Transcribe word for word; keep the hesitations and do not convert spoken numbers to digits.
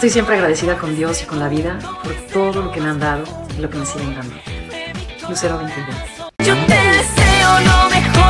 estoy siempre agradecida con Dios y con la vida por todo lo que me han dado y lo que me siguen dando. Lucero veintiuno. Yo te deseo lo mejor.